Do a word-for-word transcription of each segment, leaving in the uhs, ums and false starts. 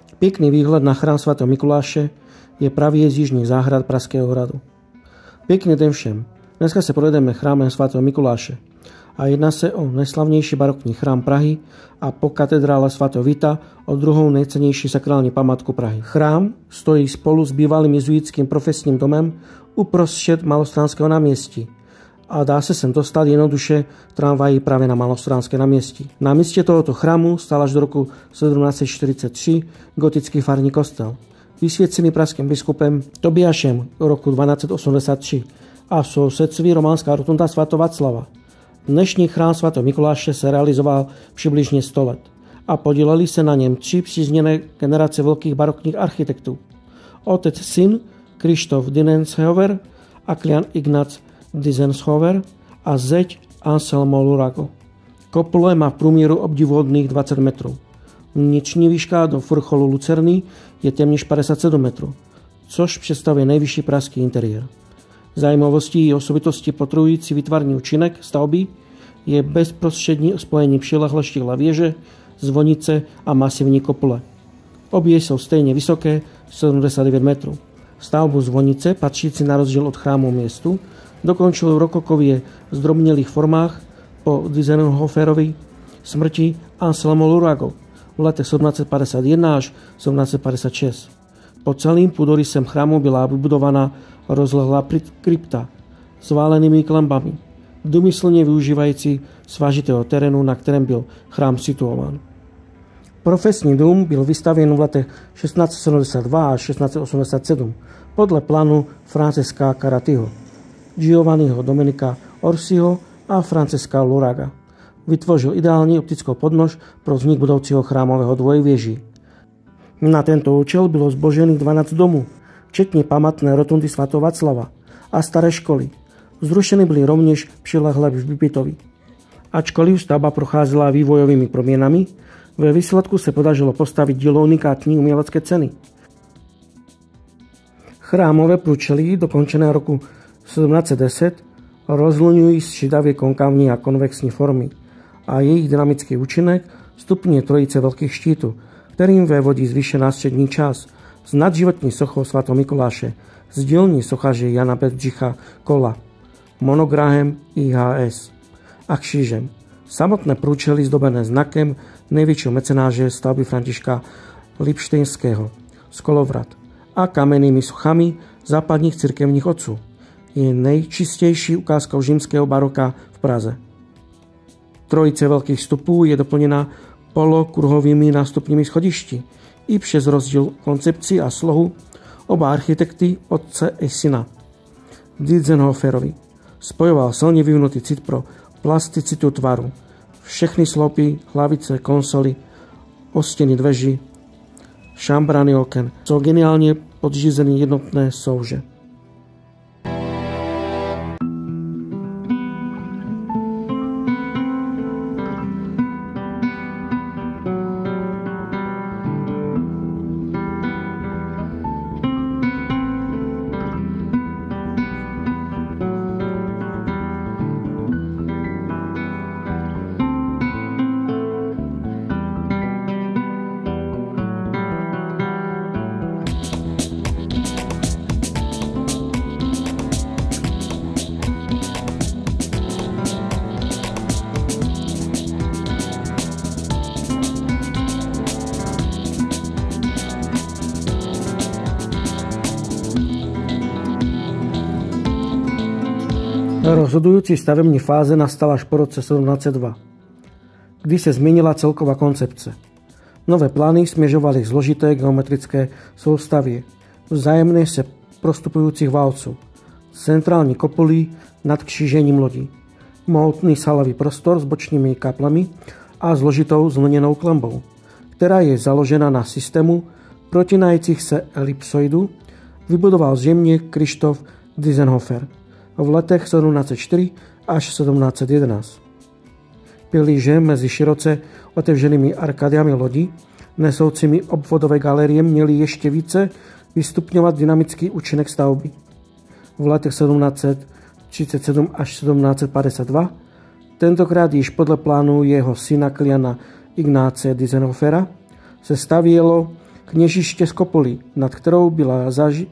Pěkný výhled na chrám svatého Mikuláše je pravý z jižních záhrad Pražského hradu. Pěkný den všem. Dneska se projedeme chrámem svatého Mikuláše a jedná se o nejslavnější barokní chrám Prahy a po katedrále svatého Víta o druhou nejcennější sakrální památku Prahy. Chrám stojí spolu s bývalým jezuitským profesním domem uprostřed Malostranského náměstí a dá se sem dostat jednoduše tramvají právě na Malostranské náměstí. Na místě tohoto chrámu stál až do roku sedmnáct set čtyřicet tři gotický farní kostel, vysvěcený pražským biskupem Tobiášem roku dvanáct set osmdesát tři a v sousedství románská rotunda svatého Václava. Dnešní chrám svatého Mikuláše se realizoval přibližně sto let a podíleli se na něm tři přízněné generace velkých barokních architektů. Otec syn Krištof Dinenshofer a Kilian Ignác Dinenshofer a zeď Anselmo Lurago. Kopule má v průměru obdivuhodných dvacet metrů. Vnitřní výška do vrcholu Lucerny je téměř padesát sedm metrů, což představuje nejvyšší pražský interiér. Zajímavostí i osobitostí potvrzující výtvarný účinek stavby je bezprostřední spojení přilehlé štíhlé věže, zvonice a masivní kopule. Obě jsou stejně vysoké, sedmdesát devět metrů. Stavbu zvonice, patřící na rozdíl od chrámu městu, dokončil v rokokově zdrobnělých formách po Dinenshoferovi smrti Anselmo Lurago v letech sedmnáct set padesát jedna až sedmnáct set padesát šest. Pod celým půdorysem chrámu byla vybudována rozlehlá krypta s válenými klenbami, důmyslně využívající svažitého terénu, na kterém byl chrám situován. Profesní dům byl vystavěn v letech šestnáct set sedmdesát dva až šestnáct set osmdesát sedm podle plánu Francesca Caratyho, Giovanniho Domenica Orsiho a Francesca Luraga. Vytvořil ideální optickou podnož pro vznik budoucího chrámového dvojvěží. Na tento účel bylo zbožených dvanáct domů, včetně památné rotundy svatého Václava a staré školy. Zrušeny byly rovněž přilehlé hřbitovy. Ačkoliv stavba procházela vývojovými proměnami, ve výsledku se podařilo postavit dílo unikátní umělecké ceny. Chrámové průčelí, dokončené roku sedmnáct set deset, rozluňují střídavě konkavní a konvexní formy a jejich dynamický účinek stupňuje trojice velkých štítů, kterým vévodí zvýšená střední část s nadživotní sochou svatého Mikuláše z dílny sochaře Jana Bedřicha Kola, monograhem I H S a křížem. Samotné průčelí zdobené znakem největšího mecenáře stavby Františka Lipštejnského z Kolovrat a kamennými sochami západních církevních otců je nejčistější ukázkou římského baroka v Praze. Trojice velkých vstupů je doplněna polokruhovými nástupními schodišti i přes rozdíl koncepci a slohu oba architekty otce i syna Dinenshoferovi spojoval silně vyvinutý cit pro plasticitu tvaru. Všechny sloupy, hlavice, konsoly, ostěny dveří, šambrány oken jsou geniálně podřízeny jednotné souže. Rozhodující stavební fáze nastala až po roce sedmnáct set dva, kdy se změnila celková koncepce. Nové plány směřovaly k zložité geometrické soustavě vzájemně se prostupujících válců, centrální kopulí nad křížením lodí, mohutný salový prostor s bočními kaplemi a zložitou zvlněnou klenbou, která je založena na systému protinajících se elipsoidů, vybudoval zřejmě Krištof Dinenshofer v letech sedmnáct set čtyři až sedmnáct set jedenáct. Pilíře mezi široce otevřenými arkadiami lodí, nesoucími obvodové galerie, měly ještě více vystupňovat dynamický účinek stavby. V letech sedmnáct set třicet sedm až sedmnáct set padesát dva, tentokrát již podle plánu jeho syna Kiliana Ignáce Dinenshofera, se stavělo kněžiště z kopoly, nad kterou byla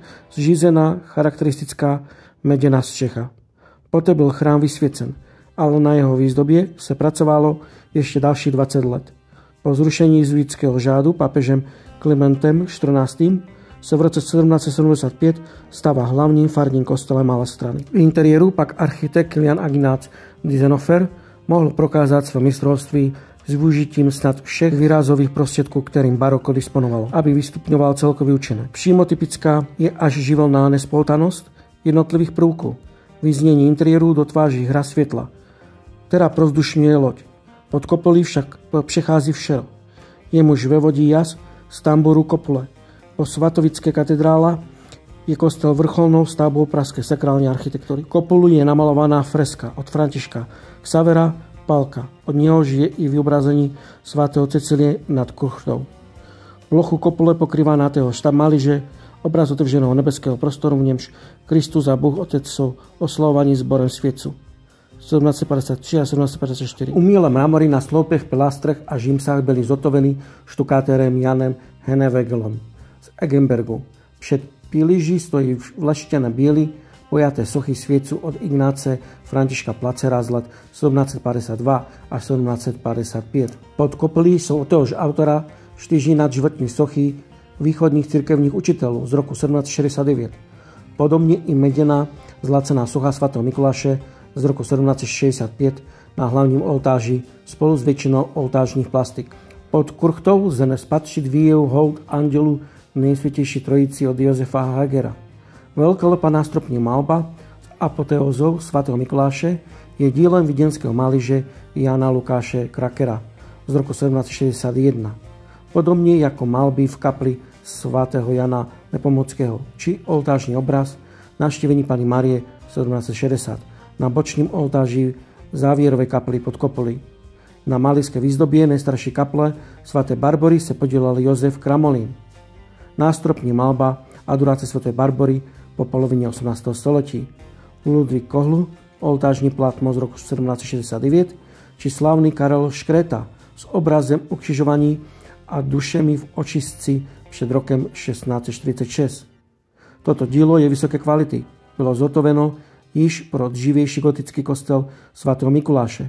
zřízena charakteristická meděná střecha. Poté byl chrám vysvěcen, ale na jeho výzdobě se pracovalo ještě další dvacet let. Po zrušení jezuitského řádu papežem Klementem čtrnáctým se v roce sedmnáct set sedmdesát pět stává hlavním farním kostelem Malé Strany. V interiéru pak architekt Jan Ignác Dizenhofer mohl prokázat své mistrovství s využitím snad všech výrazových prostředků, kterým baroko disponovalo, aby vystupňoval celkový účinek. Přímo typická je až živelná nespoltanost jednotlivých prvků. Vyznění interiéru dotváří hra světla, která prozdušňuje loď. Pod kopolí však přechází všero. Jemuž vevodí jas z tamboru kopule. Po svatovické katedrála je kostel vrcholnou stavbou pražské sakrální architektury. Kopulu je namalovaná freska od Františka Xavera Palka, od něhož je i vyobrazení svatého Cecilie nad kruchtou. Plochu kopule pokrývá na téhož štab malíže obraz otevřeného nebeského prostoru, v němž Kristus a Bůh Otec jsou oslavovaní sborem světců. sedmnáct set padesát tři a sedmnáct set padesát čtyři. Umělé mramory na sloupech, pilastrech a žímsách byly zotoveny štukátérem Janem Hennewegelem z Eggenbergu. Před pilíží stojí vlaštěné bílé pojaté sochy světců od Ignáce Františka Placera z let sedmnáct set padesát dva až sedmnáct set padesát pět. Pod kopolí jsou od téhož autora čtyři nadživotní sochy východních církevních učitelů z roku sedmnáct set šedesát devět. Podobně i meděná zlacená socha svatého Mikuláše z roku sedmnáct set šedesát pět na hlavním oltáři spolu s většinou oltářních plastik. Pod kruchtou lze nespatřit výjev hold andělu nejsvětější trojici od Josefa Hagera. Velkolepá nástropní malba s apoteózou svatého Mikuláše je dílem vídeňského malíře Jana Lukáše Krakera z roku sedmnáct set šedesát jedna. Podobně jako malby v kapli svatého Jana Nepomuckého či oltářní obraz Navštívení Panny Marie sedmnáct set šedesát na bočním oltáři závěrové kapli pod kopolí. Na malijské výzdobě nejstarší kaple svaté Barbory se podílel Josef Kramolin. Nástropní malba Adorace svaté Barbory po polovině osmnáctého století. Ludvík Kohl, oltářní plátno z roku sedmnáct set šedesát devět, či slavný Karel Škreta s obrazem ukřižovaní a dušemi v očistci před rokem šestnáct set čtyřicet šest. Toto dílo je vysoké kvality. Bylo zhotoveno již pro dřívější gotický kostel svatého Mikuláše.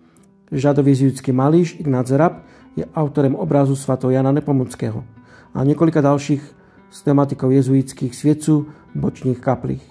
Řadový jezuitský malíř Ignác Rab je autorem obrazu svatého Jana Nepomuckého a několika dalších s tematikou jezuitských světců v bočních kaplích.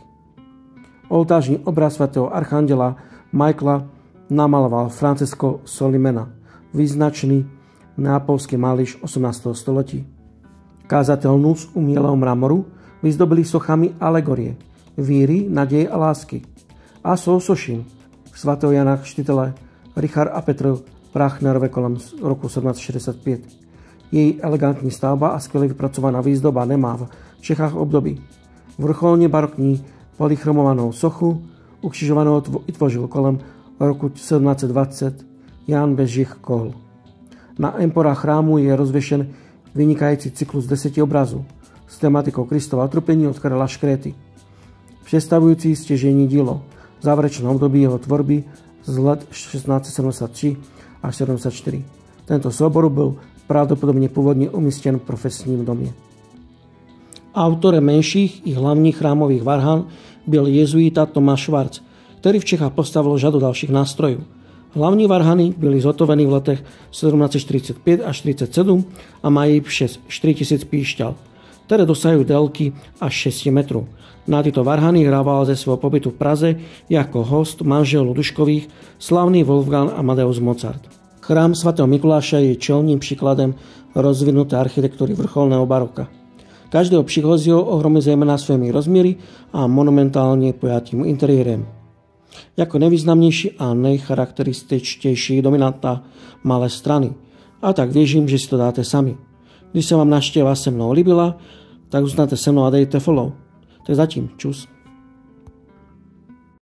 Oltářní obraz svatého archanděla Michaela namaloval Francesco Solimena, význačný neapolský malíř osmnáctého století. Kázatelnu z umělého mramoru vyzdobili sochami alegorie, víry, naděje a lásky a sousošin svatého Jana Křtitele Richard a Petr Prachnerové kolem roku sedmnáct set šedesát pět. Její elegantní stavba a skvěle vypracovaná výzdoba nemá v Čechách období. Vrcholně barokní polychromovanou sochu ukřižovanou vytvořil kolem roku sedmnáct set dvacet Jan Bedřich Kohl. Na emporách chrámu je rozvěšen vynikající cyklus deseti obrazů s tematikou Kristova utrpení od Karla Škréty, představující stěžejní dílo v závěrečném období jeho tvorby z let šestnáct set sedmdesát tři až sedmdesát čtyři. Tento soubor byl pravděpodobně původně umístěn v profesním domě. Autorem menších i hlavních chrámových varhan byl jezuita Tomáš Schwarz, který v Čechách postavil řadu dalších nástrojů. Hlavní varhany byly zhotoveny v letech sedmnáct set čtyřicet pět až čtyřicet sedm a mají přes čtyři tisíce píšťal, které dosahují délky až šest metrů. Na tyto varhany hrával ze svého pobytu v Praze jako host manželů Duškových slavný Wolfgang Amadeus Mozart. Chrám svatého Mikuláše je čelním příkladem rozvinuté architektury vrcholného baroka. Každého příchozího ohromí zejména svými rozměry a monumentálně pojatým interiérem. Jako nejvýznamnější a nejcharakterističtější dominanta Malé Strany. A tak věřím, že si to dáte sami. Když se vám návštěva se mnou líbila, tak zůstaňte se mnou a dejte follow. Tak zatím, čus.